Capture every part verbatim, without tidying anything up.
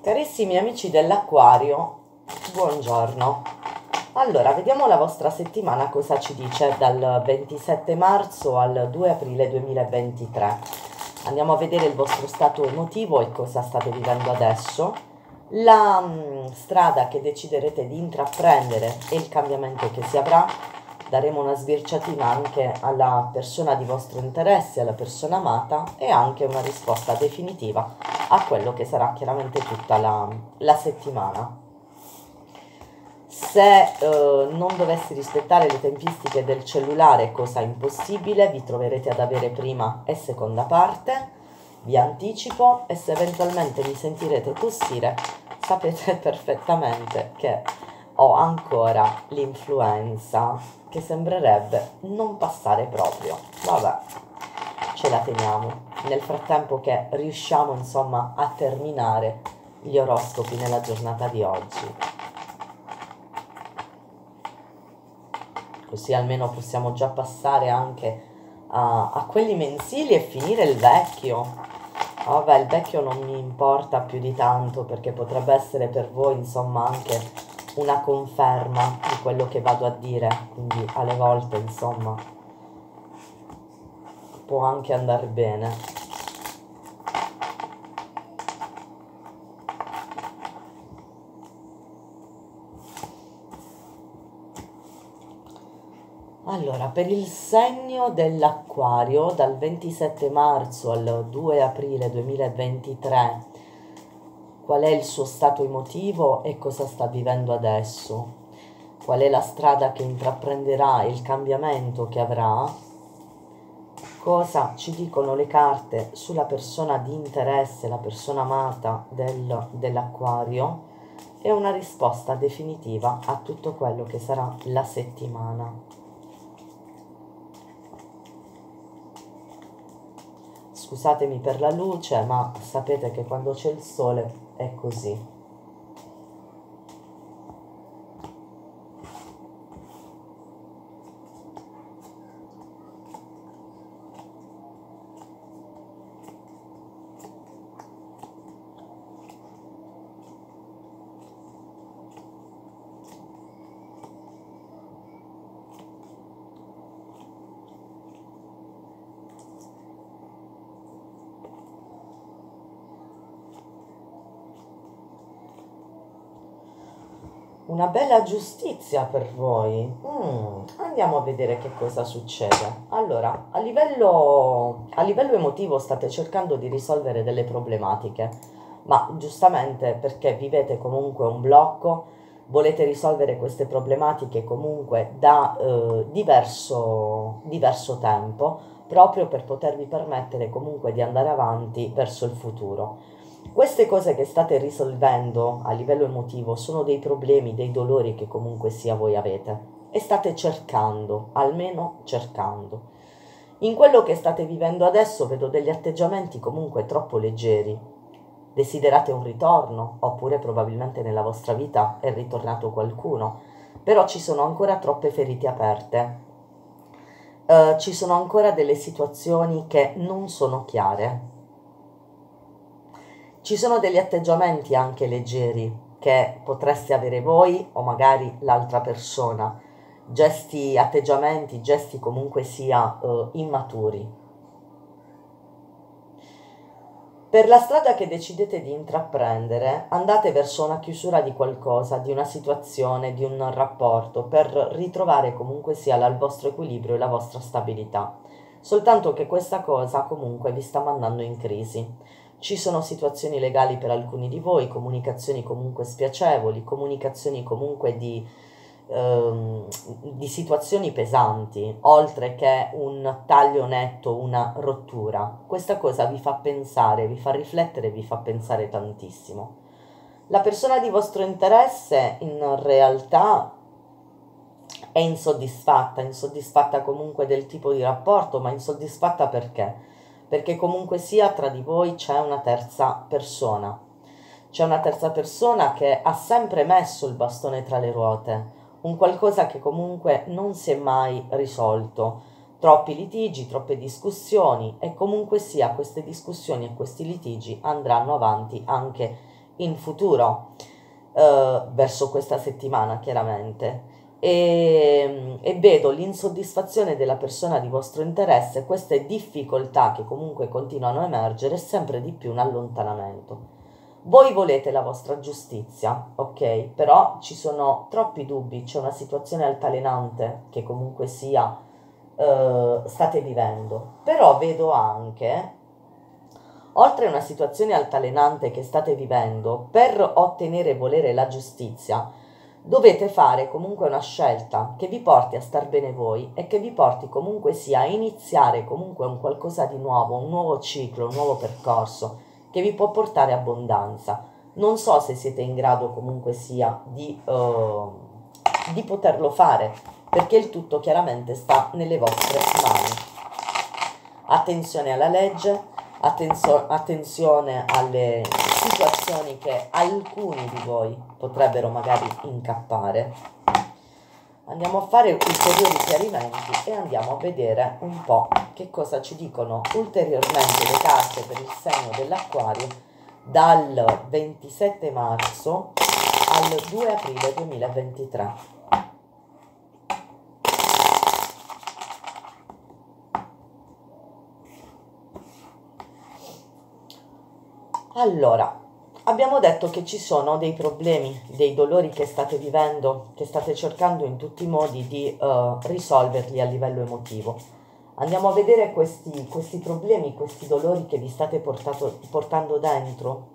Carissimi amici dell'Acquario, buongiorno. Allora, vediamo la vostra settimana cosa ci dice dal ventisette marzo al due aprile duemilaventitré. Andiamo a vedere il vostro stato emotivo e cosa state vivendo adesso, la mh, strada che deciderete di intraprendere e il cambiamento che si avrà. Daremo una sbirciatina anche alla persona di vostro interesse, alla persona amata, e anche una risposta definitiva a quello che sarà chiaramente tutta la, la settimana. Se eh, non dovessi rispettare le tempistiche del cellulare, cosa impossibile, vi troverete ad avere prima e seconda parte, vi anticipo, e se eventualmente mi sentirete tossire, sapete perfettamente che ho ancora l'influenza, che sembrerebbe non passare proprio. Vabbè, ce la teniamo. Nel frattempo che riusciamo insomma a terminare gli oroscopi nella giornata di oggi. Così almeno possiamo già passare anche a, a quelli mensili e finire il vecchio. Vabbè, il vecchio non mi importa più di tanto, perché potrebbe essere per voi insomma anche una conferma di quello che vado a dire, quindi alle volte insomma può anche andare bene. Allora, per il segno dell'Acquario, dal ventisette marzo al due aprile duemilaventitré, qual è il suo stato emotivo e cosa sta vivendo adesso? Qual è la strada che intraprenderà e il cambiamento che avrà? Cosa ci dicono le carte sulla persona di interesse, la persona amata del, dell'Acquario? E una risposta definitiva a tutto quello che sarà la settimana. Scusatemi per la luce, ma sapete che quando c'è il sole è così. Una bella giustizia per voi. Mm, andiamo a vedere che cosa succede. Allora, a livello, a livello emotivo state cercando di risolvere delle problematiche, ma giustamente perché vivete comunque un blocco, volete risolvere queste problematiche comunque da eh, diverso, diverso tempo, proprio per potervi permettere comunque di andare avanti verso il futuro. Queste cose che state risolvendo a livello emotivo sono dei problemi, dei dolori che comunque sia voi avete e state cercando, almeno cercando. In quello che state vivendo adesso vedo degli atteggiamenti comunque troppo leggeri. Desiderate un ritorno, oppure probabilmente nella vostra vita è ritornato qualcuno, però ci sono ancora troppe ferite aperte. Uh, ci sono ancora delle situazioni che non sono chiare. Ci sono degli atteggiamenti anche leggeri che potreste avere voi o magari l'altra persona, gesti, atteggiamenti, gesti comunque sia eh, immaturi. Per la strada che decidete di intraprendere, andate verso una chiusura di qualcosa, di una situazione, di un rapporto, per ritrovare comunque sia il vostro equilibrio e la vostra stabilità. Soltanto che questa cosa comunque vi sta mandando in crisi. Ci sono situazioni legali per alcuni di voi, comunicazioni comunque spiacevoli, comunicazioni comunque di, ehm, di situazioni pesanti, oltre che un taglio netto, una rottura. Questa cosa vi fa pensare, vi fa riflettere, vi fa pensare tantissimo. La persona di vostro interesse in realtà è insoddisfatta, insoddisfatta comunque del tipo di rapporto, ma insoddisfatta perché? Perché comunque sia tra di voi c'è una terza persona. C'è una terza persona che ha sempre messo il bastone tra le ruote, un qualcosa che comunque non si è mai risolto. Troppi litigi, troppe discussioni, e comunque sia queste discussioni e questi litigi andranno avanti anche in futuro, eh, verso questa settimana chiaramente, e, e vedo l'insoddisfazione della persona di vostro interesse, queste difficoltà che comunque continuano a emergere, sempre di più un allontanamento. Voi volete la vostra giustizia, ok? Però ci sono troppi dubbi, c'è una situazione altalenante che comunque sia eh, state vivendo. Però vedo anche, oltre a una situazione altalenante che state vivendo, per ottenere e volere la giustizia, dovete fare comunque una scelta che vi porti a star bene voi e che vi porti comunque sia a iniziare comunque un qualcosa di nuovo, un nuovo ciclo, un nuovo percorso che vi può portare abbondanza. Non so se siete in grado comunque sia di, uh, di poterlo fare, perché il tutto chiaramente sta nelle vostre mani. Attenzione alla legge, attenzio- attenzione alle situazioni che alcuni di voi potrebbero magari incappare. Andiamo a fare ulteriori chiarimenti e andiamo a vedere un po' che cosa ci dicono ulteriormente le carte per il segno dell'Acquario dal ventisette marzo al due aprile duemilaventitré. Allora, abbiamo detto che ci sono dei problemi, dei dolori che state vivendo, che state cercando in tutti i modi di uh, risolverli a livello emotivo. Andiamo a vedere questi, questi problemi, questi dolori che vi state portato, portando dentro.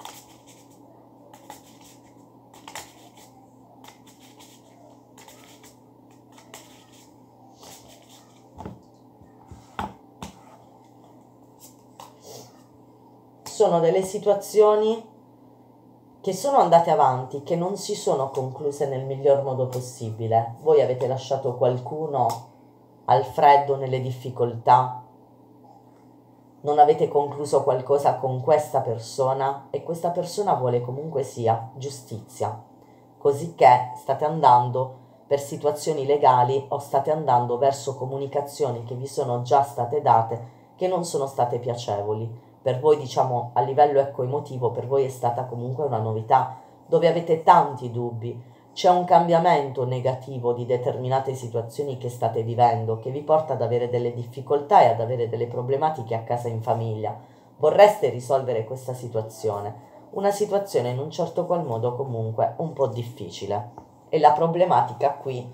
Sono delle situazioni che sono andate avanti, che non si sono concluse nel miglior modo possibile. Voi avete lasciato qualcuno al freddo, nelle difficoltà, non avete concluso qualcosa con questa persona e questa persona vuole comunque sia giustizia, cosicché state andando per situazioni legali o state andando verso comunicazioni che vi sono già state date che non sono state piacevoli. Per voi, diciamo, a livello ecco emotivo, per voi è stata comunque una novità, dove avete tanti dubbi, c'è un cambiamento negativo di determinate situazioni che state vivendo, che vi porta ad avere delle difficoltà e ad avere delle problematiche a casa in famiglia. Vorreste risolvere questa situazione, una situazione in un certo qual modo comunque un po' difficile. E la problematica qui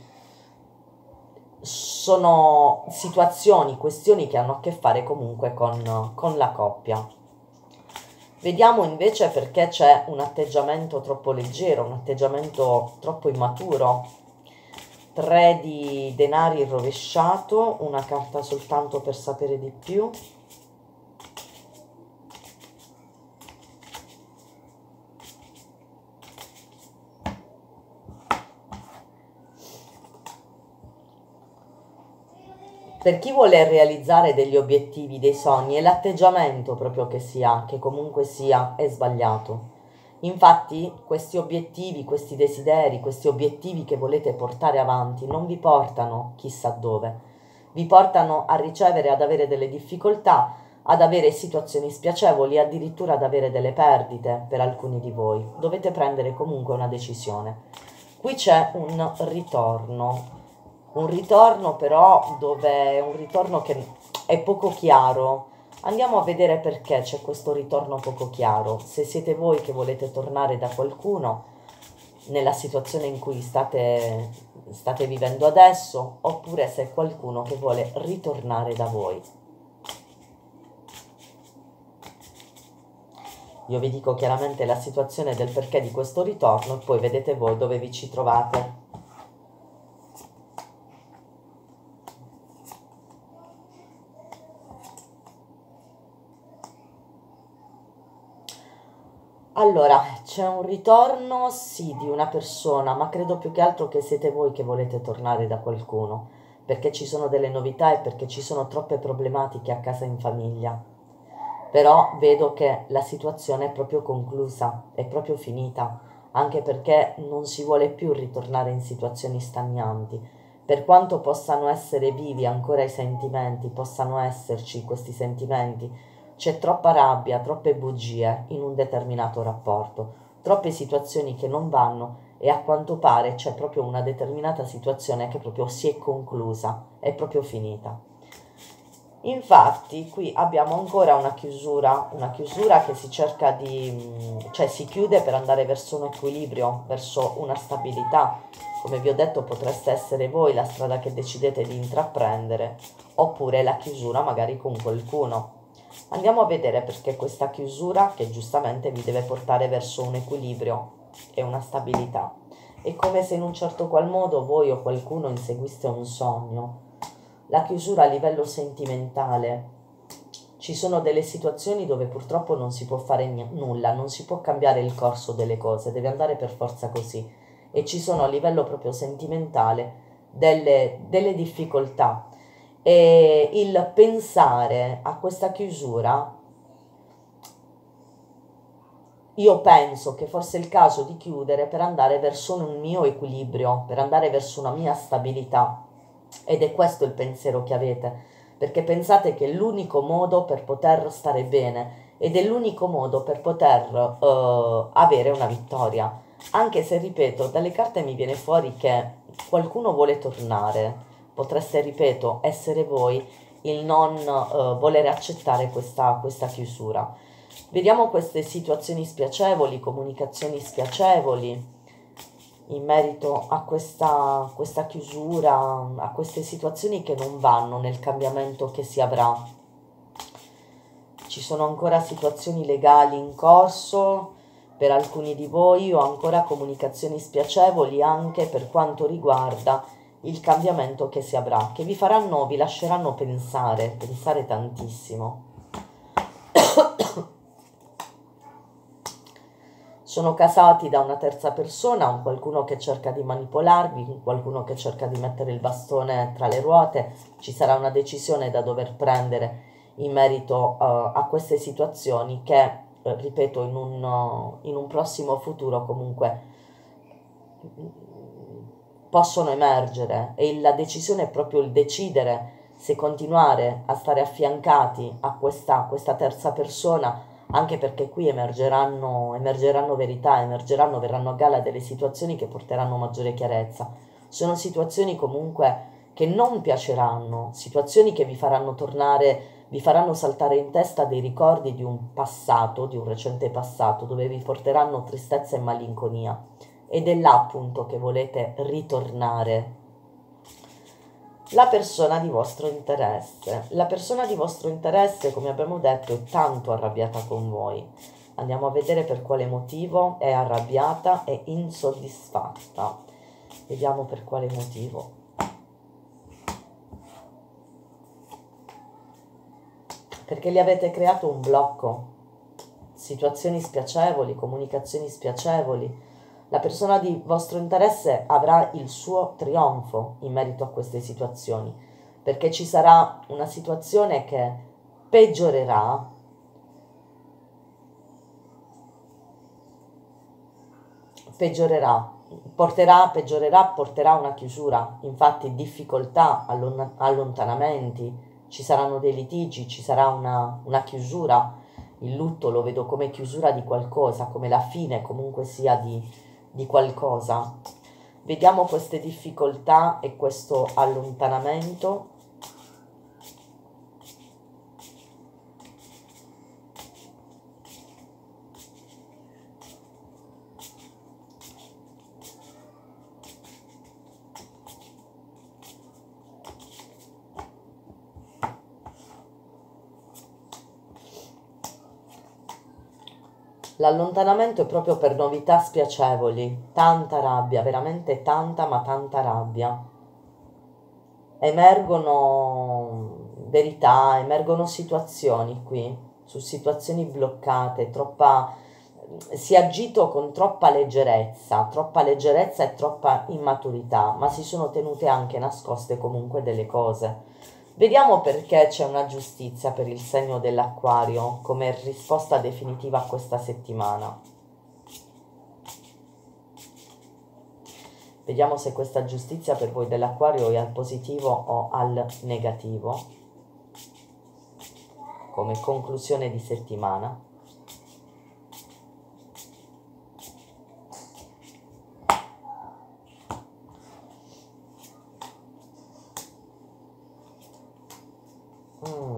sono situazioni, questioni che hanno a che fare comunque con, con la coppia. Vediamo invece perché c'è un atteggiamento troppo leggero, un atteggiamento troppo immaturo. Tre di denari rovesciato, una carta soltanto per sapere di più. Per chi vuole realizzare degli obiettivi, dei sogni, è l'atteggiamento proprio che si ha, che comunque sia, è sbagliato. Infatti questi obiettivi, questi desideri, questi obiettivi che volete portare avanti non vi portano chissà dove, vi portano a ricevere, ad avere delle difficoltà, ad avere situazioni spiacevoli, addirittura ad avere delle perdite per alcuni di voi. Dovete prendere comunque una decisione. Qui c'è un ritorno. Un ritorno però dove è un ritorno che è poco chiaro. Andiamo a vedere perché c'è questo ritorno poco chiaro. Se siete voi che volete tornare da qualcuno nella situazione in cui state, state vivendo adesso, oppure se è qualcuno che vuole ritornare da voi. Io vi dico chiaramente la situazione del perché di questo ritorno e poi vedete voi dove vi ci trovate. Allora, c'è un ritorno, sì, di una persona, ma credo più che altro che siete voi che volete tornare da qualcuno, perché ci sono delle novità e perché ci sono troppe problematiche a casa in famiglia. Però vedo che la situazione è proprio conclusa, è proprio finita, anche perché non si vuole più ritornare in situazioni stagnanti. Per quanto possano essere vivi ancora i sentimenti, possano esserci questi sentimenti, c'è troppa rabbia, troppe bugie in un determinato rapporto, troppe situazioni che non vanno e a quanto pare c'è proprio una determinata situazione che proprio si è conclusa, è proprio finita. Infatti qui abbiamo ancora una chiusura, una chiusura che si cerca di, cioè si chiude per andare verso un equilibrio, verso una stabilità. Come vi ho detto, potreste essere voi la strada che decidete di intraprendere, oppure la chiusura magari con qualcuno. Andiamo a vedere perché questa chiusura, che giustamente vi deve portare verso un equilibrio e una stabilità. È come se in un certo qual modo voi o qualcuno inseguiste un sogno. La chiusura a livello sentimentale. Ci sono delle situazioni dove purtroppo non si può fare nulla, non si può cambiare il corso delle cose, deve andare per forza così. E ci sono a livello proprio sentimentale delle, delle difficoltà. E il pensare a questa chiusura, io penso che forse è il caso di chiudere per andare verso un mio equilibrio, per andare verso una mia stabilità. Ed è questo il pensiero che avete, perché pensate che è l'unico modo per poter stare bene ed è l'unico modo per poter uh, avere una vittoria. Anche se, ripeto, dalle carte mi viene fuori che qualcuno vuole tornare, potreste, ripeto, essere voi il non uh, volere accettare questa, questa chiusura. Vediamo queste situazioni spiacevoli, comunicazioni spiacevoli in merito a questa, questa chiusura, a queste situazioni che non vanno nel cambiamento che si avrà. Ci sono ancora situazioni legali in corso per alcuni di voi o ancora comunicazioni spiacevoli anche per quanto riguarda il cambiamento che si avrà, che vi faranno, vi lasceranno pensare, pensare tantissimo. Sono casati da una terza persona, un qualcuno che cerca di manipolarvi, qualcuno che cerca di mettere il bastone tra le ruote. Ci sarà una decisione da dover prendere in merito uh, a queste situazioni che, eh, ripeto, in un, uh, in un prossimo futuro comunque possono emergere, e la decisione è proprio il decidere se continuare a stare affiancati a questa, questa terza persona, anche perché qui emergeranno, emergeranno verità, emergeranno, verranno a galla delle situazioni che porteranno maggiore chiarezza. Sono situazioni comunque che non piaceranno, situazioni che vi faranno tornare, vi faranno saltare in testa dei ricordi di un passato, di un recente passato, dove vi porteranno tristezza e malinconia. Ed è là appunto che volete ritornare. La persona di vostro interesse. La persona di vostro interesse, come abbiamo detto, è tanto arrabbiata con voi. Andiamo a vedere per quale motivo è arrabbiata e insoddisfatta. Vediamo per quale motivo. Perché gli avete creato un blocco, situazioni spiacevoli, comunicazioni spiacevoli. La persona di vostro interesse avrà il suo trionfo in merito a queste situazioni, perché ci sarà una situazione che peggiorerà, peggiorerà, porterà, peggiorerà, porterà una chiusura, infatti difficoltà, allon- allontanamenti, ci saranno dei litigi, ci sarà una, una chiusura. Il lutto lo vedo come chiusura di qualcosa, come la fine comunque sia di di qualcosa. Vediamo queste difficoltà e questo allontanamento. L'allontanamento è proprio per novità spiacevoli, tanta rabbia, veramente tanta ma tanta rabbia. Emergono verità, emergono situazioni qui, su situazioni bloccate, troppa, si è agito con troppa leggerezza, troppa leggerezza e troppa immaturità, ma si sono tenute anche nascoste comunque delle cose. Vediamo perché c'è una giustizia per il segno dell'Acquario come risposta definitiva a questa settimana. Vediamo se questa giustizia per voi dell'Acquario è al positivo o al negativo. come conclusione di settimana. Mm.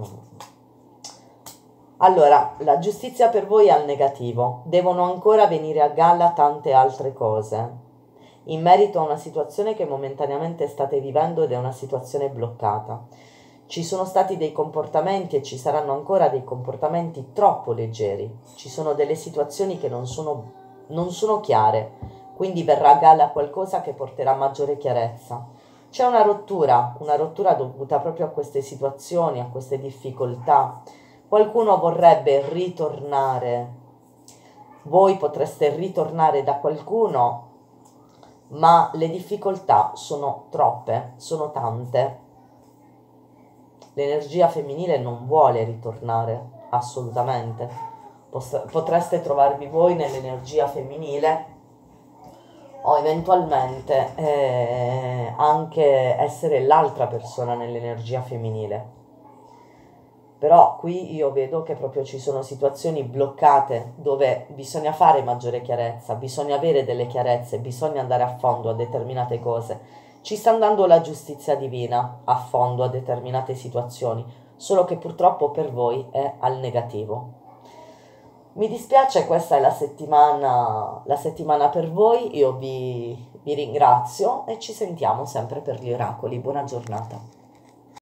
Allora, la giustizia per voi è al negativo. Devono ancora venire a galla tante altre cose in merito a una situazione che momentaneamente state vivendo ed è una situazione bloccata. Ci sono stati dei comportamenti e ci saranno ancora dei comportamenti troppo leggeri. Ci sono delle situazioni che non sono, non sono chiare, quindi verrà a galla qualcosa che porterà maggiore chiarezza. C'è una rottura, una rottura dovuta proprio a queste situazioni, a queste difficoltà. Qualcuno vorrebbe ritornare, voi potreste ritornare da qualcuno, ma le difficoltà sono troppe, sono tante. L'energia femminile non vuole ritornare, assolutamente. Potreste trovarvi voi nell'energia femminile o eventualmente eh, anche essere l'altra persona nell'energia femminile. Però qui io vedo che proprio ci sono situazioni bloccate dove bisogna fare maggiore chiarezza, bisogna avere delle chiarezze, bisogna andare a fondo a determinate cose. Ci sta andando la giustizia divina a fondo a determinate situazioni, solo che purtroppo per voi è al negativo. Mi dispiace, questa è la settimana, la settimana per voi, io vi, vi ringrazio e ci sentiamo sempre per gli oracoli. Buona giornata.